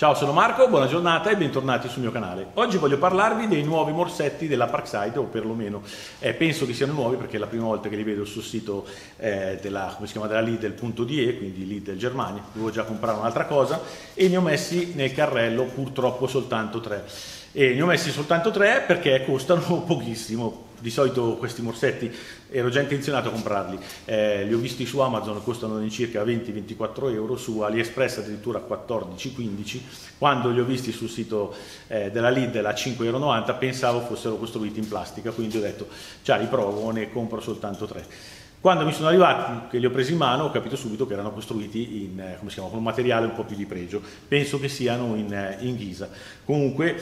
Ciao, sono Marco, buona giornata e bentornati sul mio canale. Oggi voglio parlarvi dei nuovi morsetti della Parkside, o perlomeno penso che siano nuovi perché è la prima volta che li vedo sul sito della Lidl.de, quindi Lidl Germania. Dovevo già comprare un'altra cosa e ne ho messi nel carrello purtroppo soltanto 3. E ne ho messi soltanto 3 perché costano pochissimo. Di solito questi morsetti ero già intenzionato a comprarli, li ho visti su Amazon, costano circa 20-24 euro, su AliExpress addirittura 14-15, quando li ho visti sul sito della Lidl a 5,90 euro pensavo fossero costruiti in plastica, quindi ho detto già li provo, ne compro soltanto 3. Quando mi sono arrivati, che li ho presi in mano, ho capito subito che erano costruiti con un materiale un po' più di pregio, penso che siano in ghisa. Comunque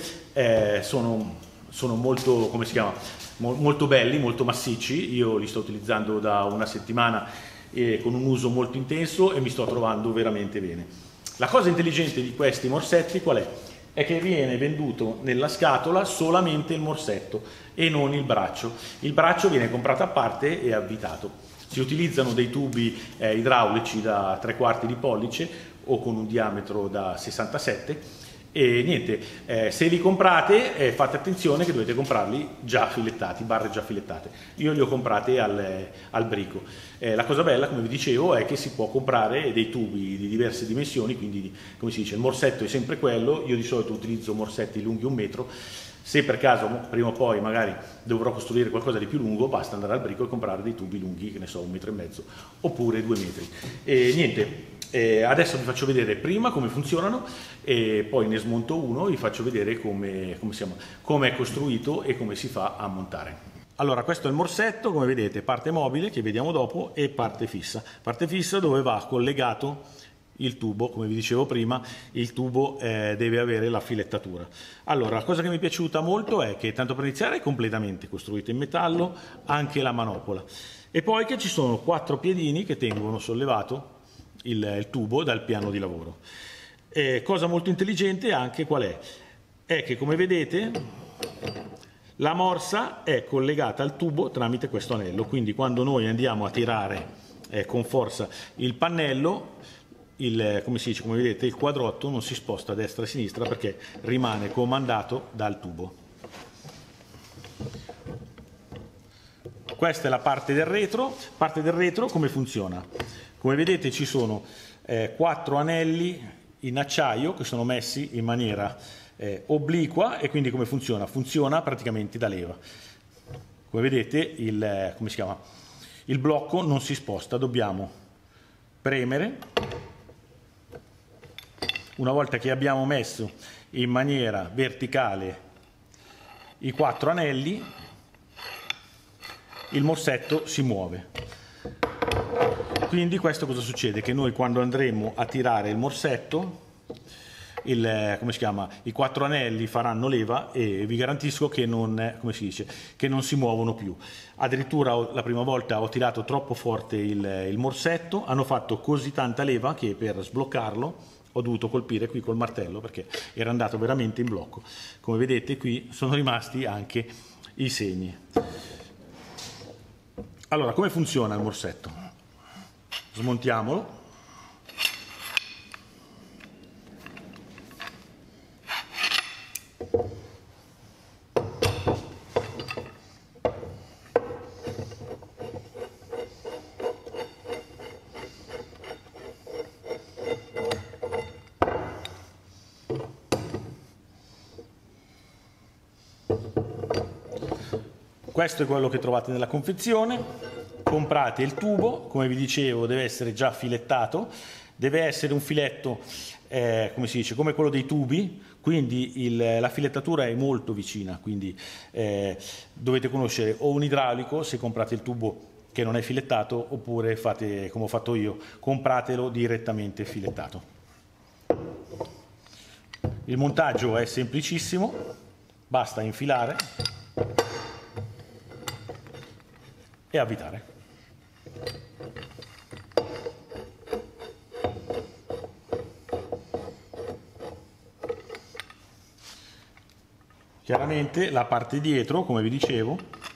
sono molto, molto belli, molto massicci. Io li sto utilizzando da una settimana con un uso molto intenso e mi sto trovando veramente bene. La cosa intelligente di questi morsetti qual è? È che viene venduto nella scatola solamente il morsetto e non il braccio. Il braccio viene comprato a parte e avvitato. Si utilizzano dei tubi idraulici da 3/4 di pollice o con un diametro da 67 e niente, se li comprate fate attenzione che dovete comprarli già filettati, barre già filettate. Io li ho comprate al brico. La cosa bella, come vi dicevo, è che si può comprare dei tubi di diverse dimensioni, quindi come si dice, il morsetto è sempre quello. Io di solito utilizzo morsetti lunghi 1 metro. Se per caso prima o poi magari dovrò costruire qualcosa di più lungo, basta andare al brico e comprare dei tubi lunghi, che ne so, 1,5 metri oppure 2 metri. E niente, adesso vi faccio vedere prima come funzionano e poi ne smonto uno e vi faccio vedere come è costruito e come si fa a montare. Allora, questo è il morsetto, come vedete, parte mobile che vediamo dopo e parte fissa. Parte fissa dove va collegato il tubo, come vi dicevo prima, il tubo deve avere la filettatura. Allora, la cosa che mi è piaciuta molto è che, tanto per iniziare, è completamente costruito in metallo, anche la manopola. E poi che ci sono 4 piedini che tengono sollevato il tubo dal piano di lavoro. Cosa molto intelligente anche qual è? È che, come vedete, la morsa è collegata al tubo tramite questo anello, quindi quando noi andiamo a tirare con forza il pannello, come vedete, il quadrotto non si sposta a destra e a sinistra perché rimane comandato dal tubo. Questa è la parte del retro. Parte del retro come funziona? Come vedete ci sono 4 anelli in acciaio che sono messi in maniera obliqua e quindi come funziona? Funziona praticamente da leva. Come vedete il blocco non si sposta, dobbiamo premere. Una volta che abbiamo messo in maniera verticale i 4 anelli, il morsetto si muove. Quindi questo cosa succede? Che noi quando andremo a tirare il morsetto, i 4 anelli faranno leva e vi garantisco che che non si muovono più. Addirittura la prima volta ho tirato troppo forte il morsetto, hanno fatto così tanta leva che per sbloccarlo ho dovuto colpire qui col martello perché era andato veramente in blocco. Come vedete qui sono rimasti anche i segni. Allora, come funziona il morsetto? Smontiamolo. Questo è quello che trovate nella confezione. Comprate il tubo, come vi dicevo deve essere già filettato, deve essere un filetto come quello dei tubi, quindi la filettatura è molto vicina, quindi dovete conoscere o un idraulico se comprate il tubo che non è filettato, oppure fate come ho fatto io, compratelo direttamente filettato. Il montaggio è semplicissimo, basta infilare e avvitare. Chiaramente la parte dietro, come vi dicevo,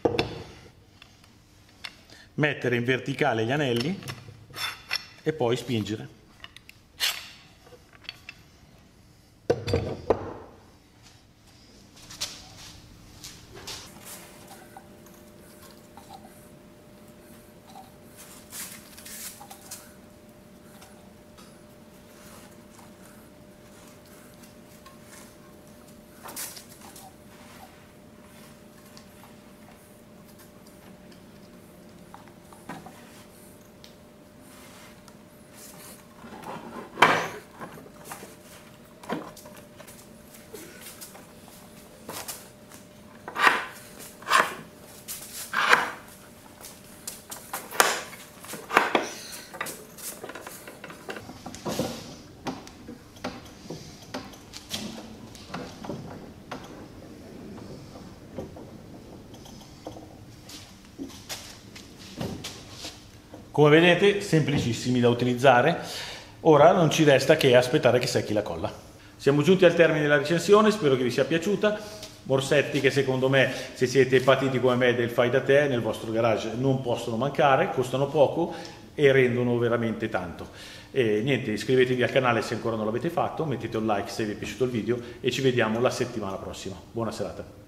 mettere in verticale gli anelli e poi spingere. Come vedete, semplicissimi da utilizzare. Ora non ci resta che aspettare che secchi la colla. Siamo giunti al termine della recensione, spero che vi sia piaciuta. Morsetti che secondo me, se siete patiti come me del fai da te, nel vostro garage non possono mancare, costano poco e rendono veramente tanto. E niente, iscrivetevi al canale se ancora non l'avete fatto, mettete un like se vi è piaciuto il video e ci vediamo la settimana prossima. Buona serata.